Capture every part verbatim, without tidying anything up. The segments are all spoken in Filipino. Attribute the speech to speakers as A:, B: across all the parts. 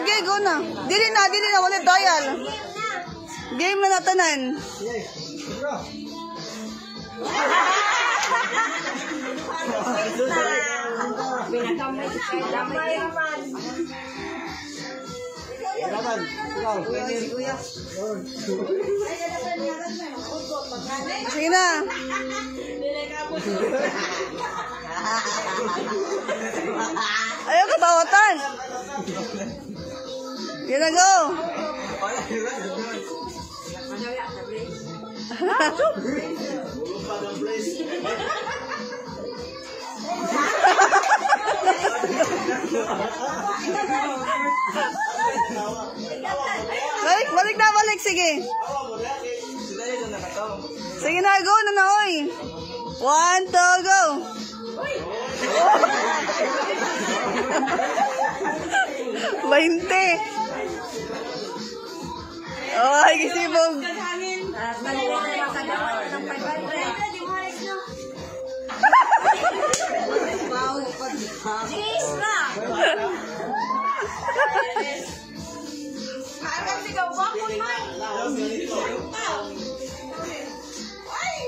A: sige, go na. Dili na, dili na, wala trial. Game na natanan. Sige na. Ayaw ka bawatan. Here na go. Balik, balik na, balik, sige. Sige na, go na na, oy. One, two, go. Bainte. Ay, kisibog.
B: Jeez na.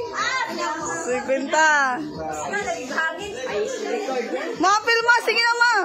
A: Sikwenta. Mapil mo, sige na ma.